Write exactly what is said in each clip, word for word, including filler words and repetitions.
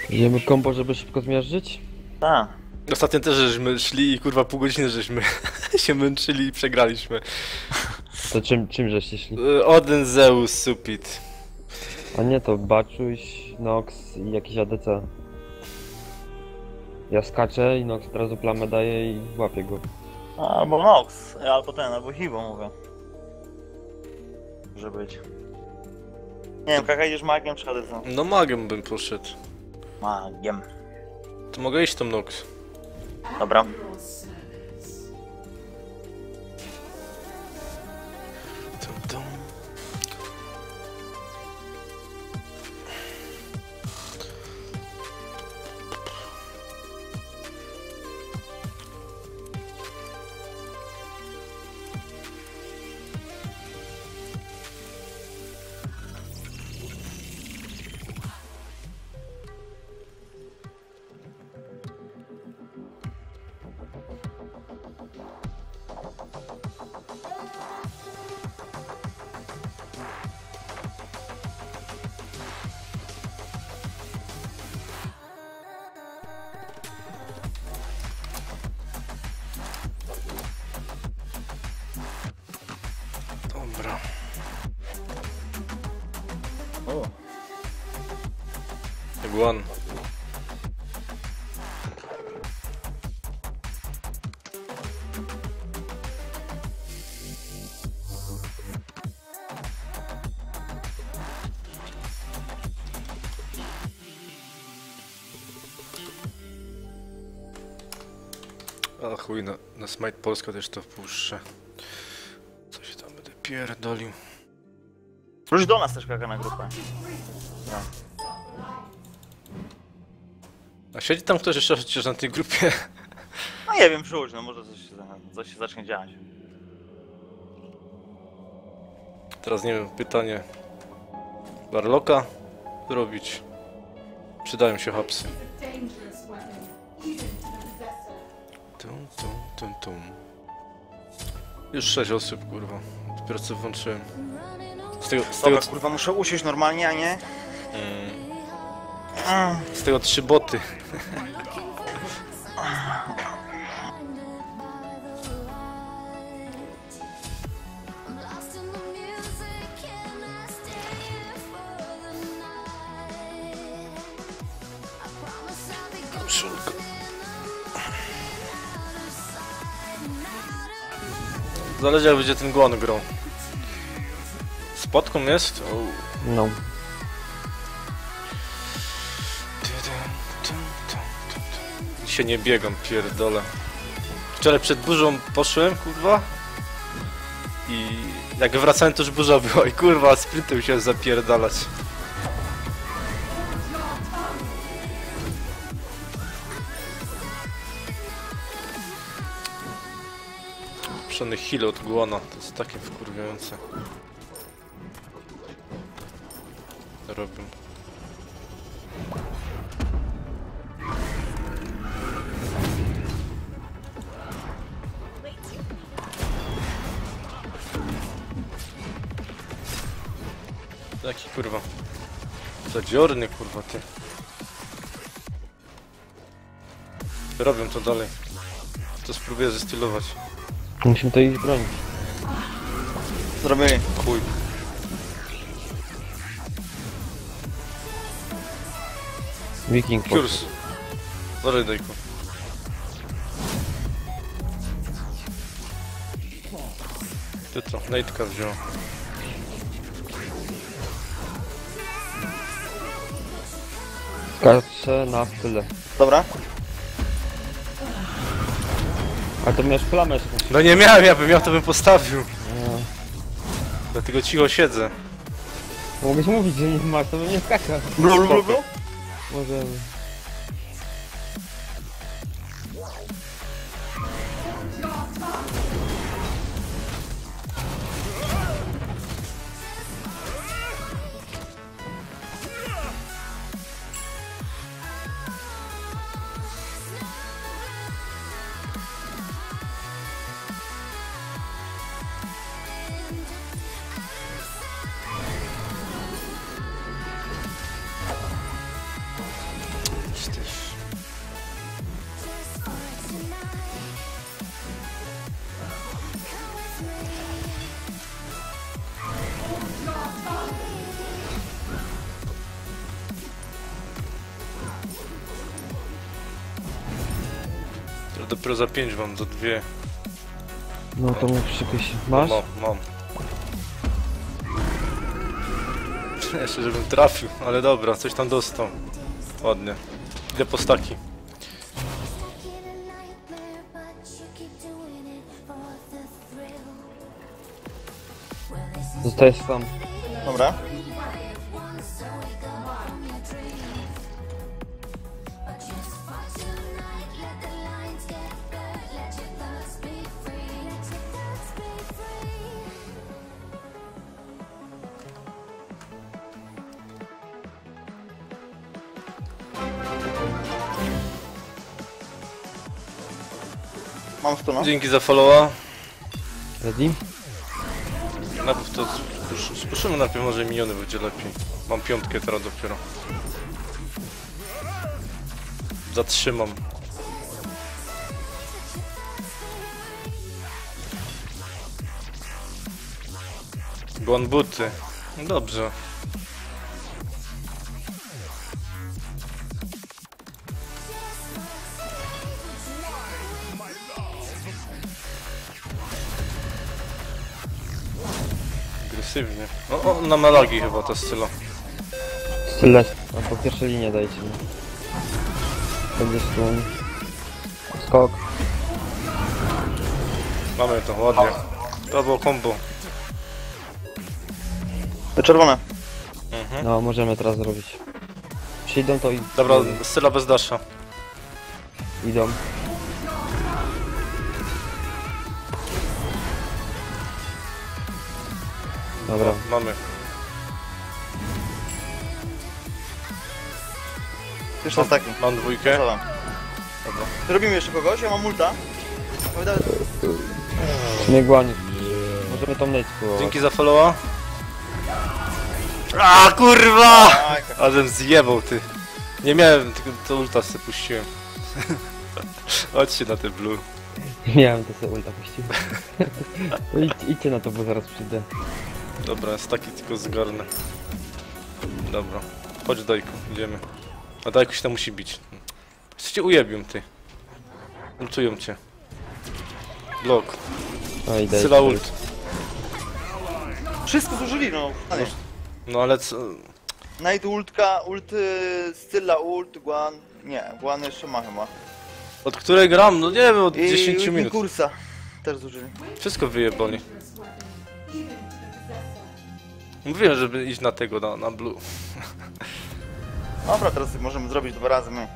Idziemy kombo, żeby szybko zmierzyć? Tak. Ostatnio też żeśmy szli i kurwa pół godziny żeśmy się męczyli i przegraliśmy. To czym, czym żeście szli? Y, Odyn, Zeus, Supit. A nie, to Baczuś, Nox i jakiś A D C. Ja skaczę i Nox od razu plamę daje i łapię go. Albo Nox, albo ten, albo Hibo mówię. Może być. Nie wiem, Kaka, idziesz magiem czy Hadesem? No magiem bym poszedł. Magiem. To mogę iść tam Nox. Dobra. Tum, tum. Dobra. O. Iguan. A chuj, na, na Smite Polska też to wpuszczę. Co się tam będę pierdolił. Wróć do nas też, Kaka, na grupę. No. A siedzi tam ktoś jeszcze przecież na tej grupie? No nie wiem, przyłóż, no może coś, się- coś się zacznie dziać. Teraz nie wiem, pytanie. Warlocka robić. Przydają się hapsy. Tum, tum, tum, tum. Już sześć osób, kurwa. Dopiero co włączyłem. Z tego, z tego, Dobra, kurwa, muszę usiąść normalnie, a nie? mm, z tego trzy boty. Koszulka. Zależy jak będzie ten gon grą. Z podką jest? O. No. Dzisiaj nie biegam, pierdolę. Wczoraj przed burzą poszłem, kurwa. I jak wracałem, to już burza była i kurwa, sprintem się zapierdalać. Przony heal od Guana, to jest takie wkurwiające. Robię. Jaki kurwa zadziorny, kurwa, ty. Robią to dalej. To spróbuję zestylować. Musimy to iść bronić. Zrobili. Chuj. Wiking Kurs. Dalej, dajku. Ty co? Nate'ka wziął. Skaczę na tyle. Dobra. A to miałeś plamę jeszcze. No nie miałem, ja bym miał, to bym postawił. No. Dlatego cicho siedzę. Mogłeś mówić, że nie masz, to bym nie skakał. Blu, blu, blu. Możemy. Dopiero za pięć mam, za dwie. No to mów szykuj się. Masz? Mam, mam. Jeszcze żebym trafił, ale dobra, coś tam dostał. Ładnie. Idę po staki. Zostajesz sam. Dobra. Mam stuna. Dzięki za followa. Ready? Najpierw to spusz- spuszymy najpierw, może miniony będzie lepiej. Mam piątkę teraz dopiero. Zatrzymam. Gon buty. No dobrze. Agresywnie. O, o, na malagi chyba ta stylo. Styles. A po pierwszej linie dajcie mi. Będzie stun. Skok. Mamy to, ładnie. To było combo. Te czerwone. Mhm. No, możemy teraz zrobić. Przyjdą to i... Dobra, styla bez dasza. Idą. Dobra. No, mamy. Jeszcze jest taki. Mam dwójkę. Dobra. Robimy jeszcze kogoś, ja mam multa. Wydaje- Nie głanie. Możemy tam leć spróbować. Dzięki za followa. A kurwa! Aj, tak. Ażem zjebał ty. Nie miałem, tylko to ulta sobie puściłem. Chodźcie na te blue. Miałem to sobie ulta puściłem. To idź, idźcie na to, bo zaraz przyjdę. Dobra, jest taki tylko zgarnę. Dobra. Chodź Dajku, idziemy. A Dajku się tam musi bić. Jeszcze cię ujebią ty. Ultują cię. Blok. No idę. Syla idę. ult. Wszystko zużyli, no. A nie. No ale co... Night ultka, ult, y, Scylla ult, Guan. Nie, Guan jeszcze ma chyba. Od której gram? No nie wiem, od I dziesięć i minut. kursa też zużyli. Wszystko wyjebali. Mówiłem, żeby iść na tego, na, na blue. Dobra, teraz możemy zrobić dwa razy my.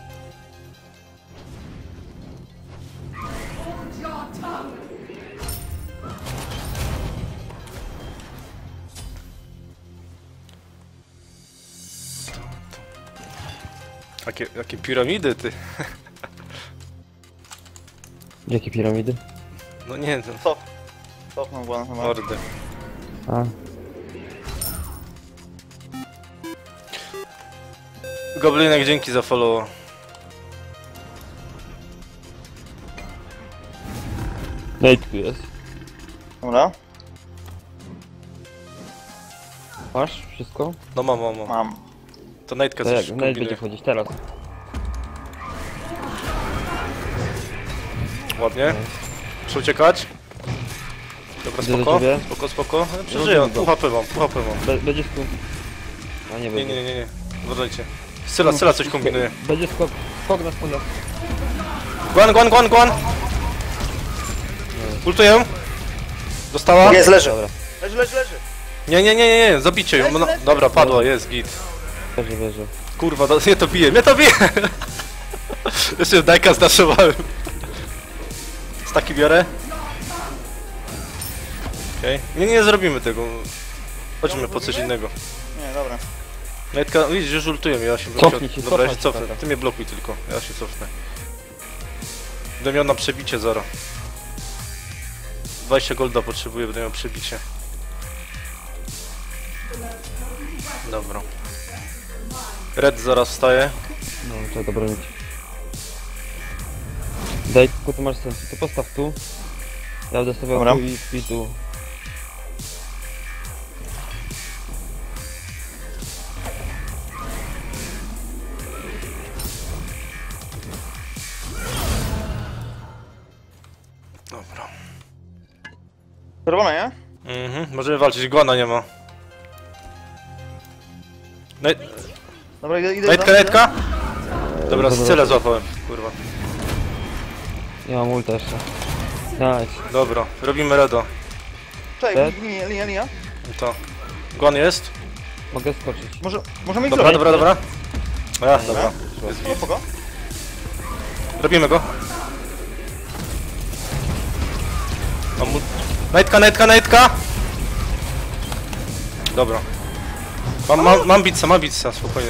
Jakie, jakie piramidy ty. Jakie piramidy? No nie, to Stop. Stopnął Guan chyba. mordy. A. Goblinek, dzięki za follow. No i tu jest. Dobra, Masz wszystko? No mam, mam, mam. mam. To Nightka To coś jak? No i kombinuje. będzie wchodzić teraz. Ładnie. Muszę uciekać. Dobra, Idę do spoko, ciebie. spoko, spoko. Ja przeżyję, Rozumiem pół go. H P mam, pół H P mam. Be będzie skok. A nie Nie, będzie. nie, nie, nie. Uważajcie. Syla, Syla coś kombinuje. Będzie skok. Skok na spawna. Guan, guan, guan, guan! Ultuję. Dostała? Jest, leży. Dobra. Leży, leży, leży. Nie, nie, nie, nie, nie, zabicie ją. No, dobra, padła, jest, git. Wierzę, wierzę. Kurwa, no, mnie to bije, mnie to bije! Jeszcze Dajka zdaszowałem. Z taki biorę. Okej. Okay. Nie, nie zrobimy tego. Chodźmy po coś innego. Nie, dobra. Nightka, widzisz, już ultuję mnie, ja się Cofnij się, Dobra, ja się cofnij się cofnę. trochę. Ty mnie blokuj tylko, ja się cofnę. Będę miał na przebicie zero. dwadzieścia golda potrzebuję, będę miał przebicie. Dobra. Red zaraz wstaje. No, trzeba to bronić. Daj, tylko tu masz sens. To postaw tu. Ja będę stawiał Dobra. tu i, i tu. Czerwone, nie? Mhm, możemy walczyć, Guana nie ma. Naj... Dobra, idę, idę. Najtka, idę. najtka! Dobra, Dobra. Scylę złapałem, kurwa. Nie mam ulta jeszcze. Nice. Dobra, robimy reda. Czekaj, Tak? linia, linia, linia. I to. Guan jest? Mogę skoczyć. Może, możemy ich Dobra, zrobić. dobra, dobra. A, dobra. Jest No, git. spoko. Robimy go. Mam mu... Najtka, najtka, najtka! Dobra. Mam, mam, mam bitsa, mam bitsa, spokojnie.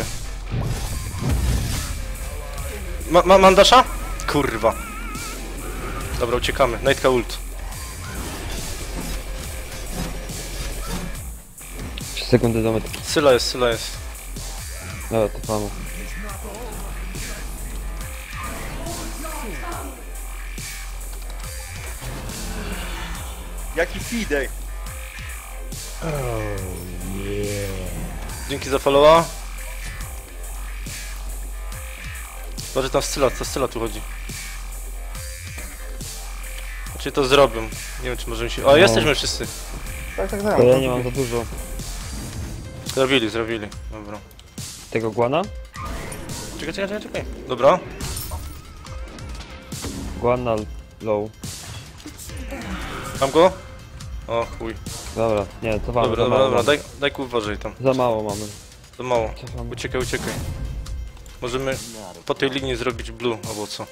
Ma, ma, mam dasza? Kurwa. Dobra, uciekamy. Najtka ult. trzy sekundy do mety. Syla jest, Syla jest. Dobra, to panu. Jaki feedek. Dzięki za followa. Zobaczcie tam Syla, co Syla tu chodzi. Znaczy to zrobią. Nie wiem czy możemy się... O, No. jesteśmy wszyscy. Tak, tak, tak. To ja nie mam za dużo. Zrobili, zrobili. Dobra. Tego guana? Czekaj, czekaj, czekaj, czekaj. Dobra. Guana low. Mam go? O chuj. Dobra, nie, to wam. Dobra, za dobra, mało dobra. mamy. Daj, daj ku uważaj tam. Za mało mamy. Za mało. Cofamy. Uciekaj, uciekaj. Możemy po tej linii zrobić blue, albo co?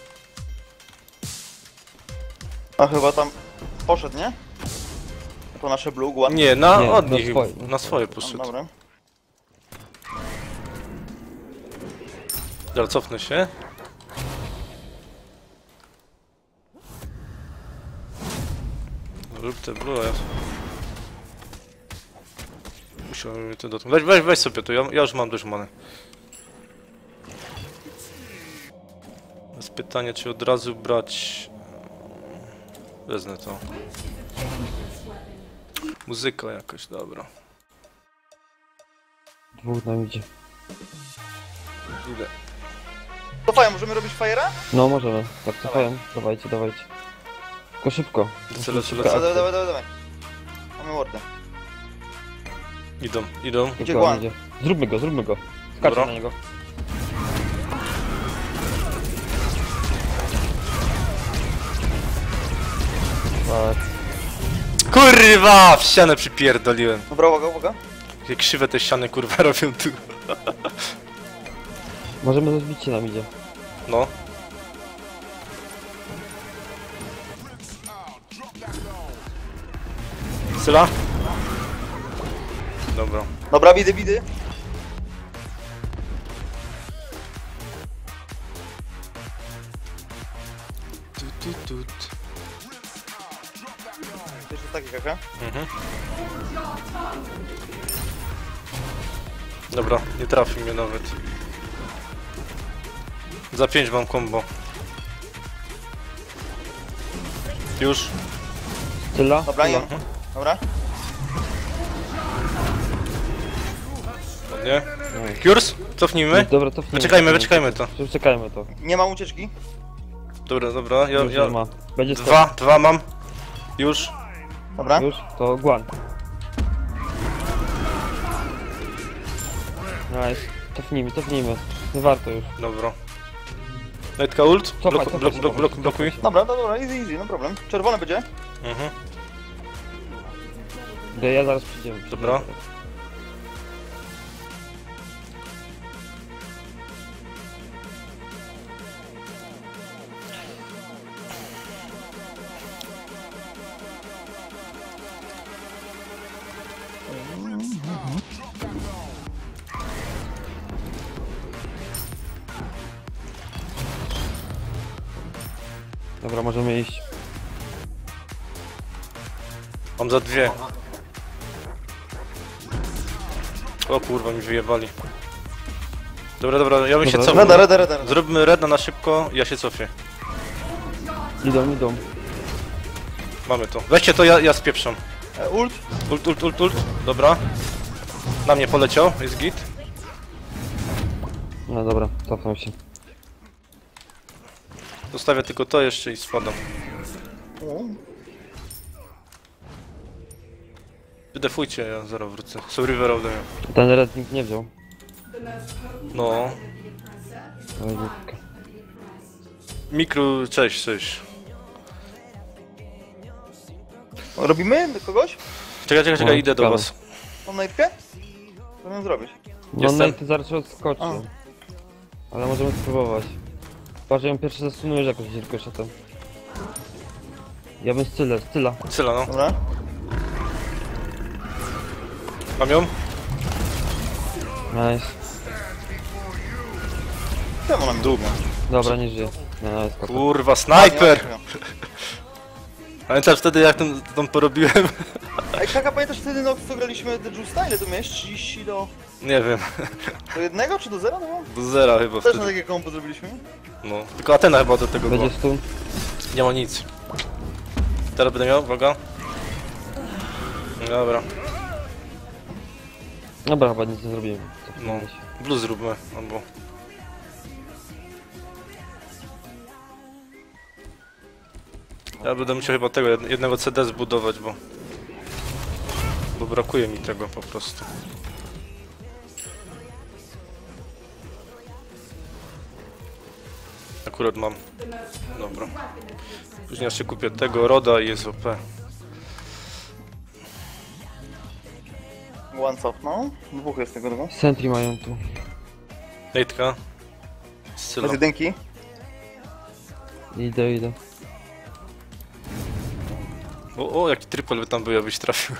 A chyba tam poszedł, nie? To nasze blue, guan. Nie, na Nie, od na nich. swoje. Na swoje No, poszedł. dobra. Dobra, cofnę się. Rób te blue, a ja... Musiałem to dotknąć. Weź, weź, weź sobie to, ja, ja już mam dość many. Jest pytanie, czy od razu brać... Wezmę to. Muzyka jakoś, dobra. Dwóch nam idzie. Idę. Cofają, możemy robić fajera? No możemy. Tak, cofają. Dawajcie, dawajcie. Tylko szybko. Lecę, lecę, Szybko lecę. Dawaj, akcja. dawaj, dawaj, dawaj. Mamy wardę. Idą, idą. Idzie Tylko guan. idzie. Zróbmy go, zróbmy go. Skaczę Dobra. na niego. Tak. Kurwa! W ścianę przypierdoliłem. Dobra, uwaga, uwaga. Jak krzywe te ściany kurwa robią tu. Możemy rozbić się nam idzie. No. Syla? Dobra. Dobra, bidy, bidy. Tu, tu, tu, tu. Jeszcze takie kaka. Mhm. Dobra, nie trafi mnie nawet. Za pięć mam combo. Już. Tyla? Dobra, Tyla. nie. Dobra. Nie? No. Cures? Cofnijmy? Dobra, to Wyczekajmy, wyczekajmy to. Wyczekajmy to. Nie ma ucieczki. Dobra, dobra, ja, Już ja... nie ma. Będzie Dwa, dwa mam. Już. Dobra. Już? To guan. Nice. Cofnijmy, cofnijmy. Nie warto już. Dobra. Najtka ult? Cofaj, Blok, cofaj blok, się, blok, cofaj blok, się, blokuj. cofaj się. Dobra, dobra, dobra, easy, easy, no problem. Czerwone będzie. Mhm. Ja- Ja zaraz przyjdziemy. Dobra. Dobra, możemy iść. Mam za dwie. O kurwa, mi wyjebali. Dobra, dobra, ja bym się Dobra. cofnął. Reda, reda, reda, reda. Zróbmy redna na szybko, ja się cofię. Idą, idą. Mamy to. Weźcie to, ja, ja spieprzam. E, ult. Ult, ult, ult, ult. Dobra. Na mnie poleciał, jest git. No dobra, cofnę się. Zostawię tylko to jeszcze i spadam. O. Wydefujcie, ja zaraz wrócę. Są River ode mnie. Ten red nikt nie wziął. No. Ale głupka. Mikro, cześć, cześć. Robimy do kogoś? Czekaj, czekaj, czekaj, O, idę do ciekawe. was. Mam najpkę? Co mam zrobić? No Jestem. Nate zaraz odskoczy. A. Ale możemy spróbować. Patrz, ją pierwszy zasunujesz jakoś tylko szatem. Ja bym style, styla. Syla, no. Dobra. Mam ją? Nice. Czemu nam Dół. Dobra, nie żyje. No, no, spoko. Kurwa, snajper! Pamiętasz wtedy jak ten, tą porobiłem? Ej, Kaka, pamiętasz wtedy, no, co graliśmy do Justa? Ile to miałeś? trzydzieści do... Nie wiem. do jednego czy do zera to było? Do zera chyba Też na wtedy. takie kombo zrobiliśmy? No. Tylko Atena chyba do tego była. Będzie stun. Nie ma nic. Teraz będę miał, uwaga. Dobra. Dobra, chyba nic nie zrobimy. No. Blue zróbmy, albo... Ja będę musiał chyba tego jed- jednego C D zbudować, bo... Bo brakuje mi tego po prostu. Akurat mam. Dobra. Później jeszcze kupię tego Roda i jest O P. One cofnął. Dwóch jest tego drugo. Sentry mają tu. Nejtka. Scyla. Z jedynki. Idę, idę. O, o, jaki triple by tam był, abyś trafił.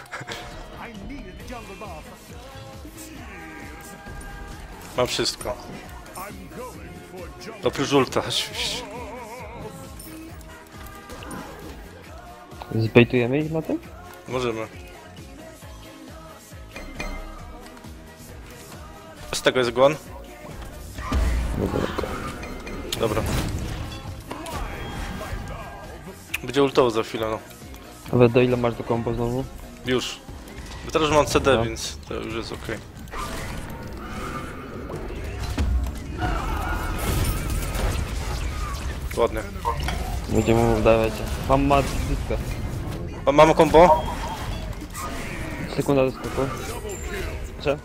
Mam wszystko. Oprócz ulta, oczywiście. Zbejtujemy ich na tym? Możemy. Z tego jest gon? Dobra. Będzie ultował za chwilę, no. Ale do ile masz do combo znowu? Już. Bo teraz już mam C D, No. więc to już jest ok. Ładnie. Będziemy mu dawajcie. Mam ma dyska. A mamy combo? Sekunda do skoku. Cze?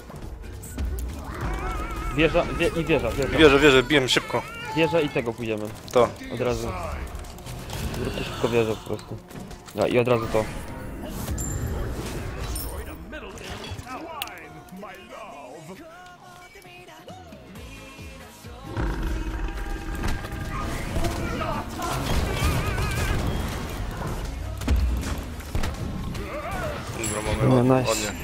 Wieża, wie, i wieża, wieża. Wierzę, wierzę, bijem szybko. Wieża i tego pójdziemy. To. Od razu. Zróbcie szybko wieżę po prostu. No i od razu to. Dobra, mamy No, ładnie. nice. ładnie.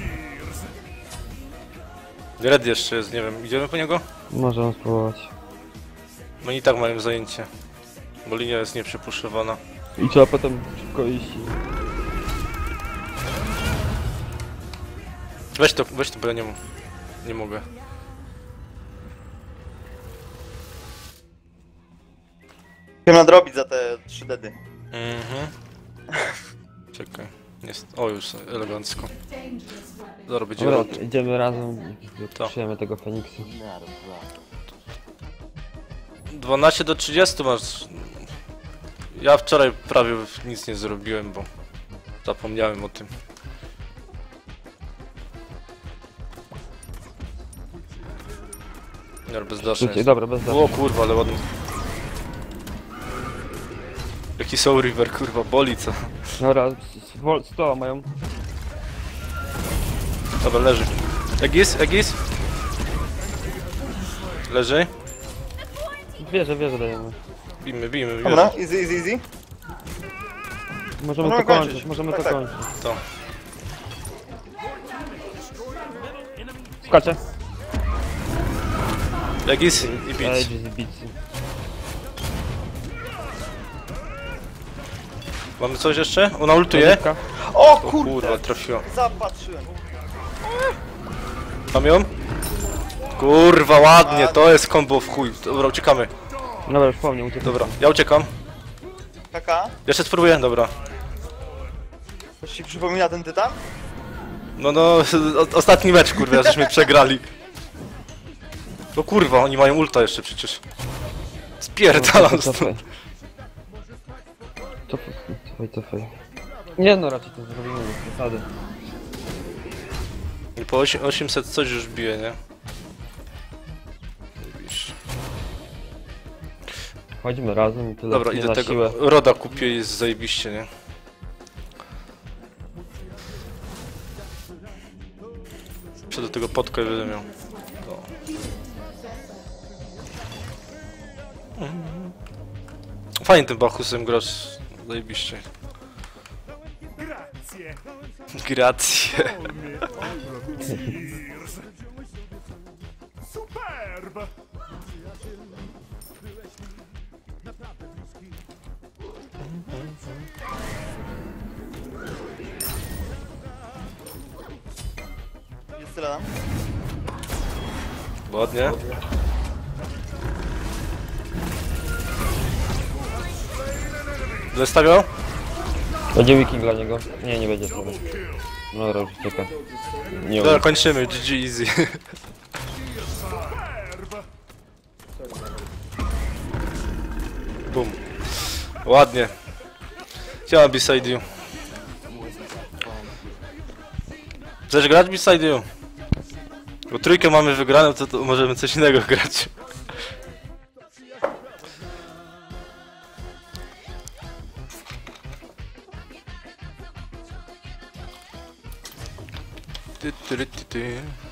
Red jeszcze jest, nie wiem, idziemy po niego? Możemy spróbować. No i tak mają zajęcie. Bo linia jest nieprzepuszowana. I trzeba potem szybko iść. Weź to, weź to, bo ja nie, mo- nie mogę. Chcę nadrobić za te trzy dedy. Mhm. Czekaj. Jest. O, już elegancko. Zaraz będzie Dobra, rod. idziemy razem i To. przyjemy tego Feniksa. dwanaście do trzydziestu masz. Ja wczoraj prawie nic nie zrobiłem, bo zapomniałem o tym. Nie, bezdasze Szybciej, jest. dobra, bez dachu. O kurwa, ale ładny. Jaki Soul River, kurwa, boli co? Dobra, sto mają. Dobra, leży. Egis, Egis? Leży? Wieżę, wieżę dajemy. Bijmy, bijmy, Dobra, bijmy. easy, easy, easy. Możemy Możemy to kończyć, kończyć. możemy Tak, to tak. kończyć. To. Skaczę. Egis i bić. Ej, bicy. Mamy coś jeszcze? Ona ultuje? Oliwka. O O kurde! kurwa, trafiła. Zapatrzyłem. Mam ją? Kurwa, ładnie, to jest combo w chuj. Dobra, uciekamy. Dobra, już po mnie uciekł. Dobra, ja uciekam. Kaka, Jeszcze spróbuję, dobra. coś ci przypomina ten tytan? No, no, o, ostatni mecz, kurwa, żeśmy przegrali. No kurwa, oni mają ulta jeszcze przecież. Spierdalam Cofaj. stąd. Cofaj, cofaj, cofaj. Nie no, raczej to zrobimy bez zasady. Po osiem- osiemset coś już bije, nie? Zajebiście. Chodźmy razem i tyle. Dobra, nie idę na tego. siłę. Roda kupię i jest zajebiście, nie? Co do tego podkę będę miał. O. Fajnie tym Bachusem grasz. Zajebiście. Grazie. Gracje. Superb. Jest tyle. Ładnie. Zestawiał? Będzie wiking dla niego? Nie, nie będzie sobie. No dobra, już czeka. Nie Dobra, umiem. kończymy. G G easy. Bum. Ładnie. Chciałem beside you. Chcesz grać beside you? Bo trójkę mamy wygraną, to, to możemy coś innego grać. Ty, ty, ty, ty.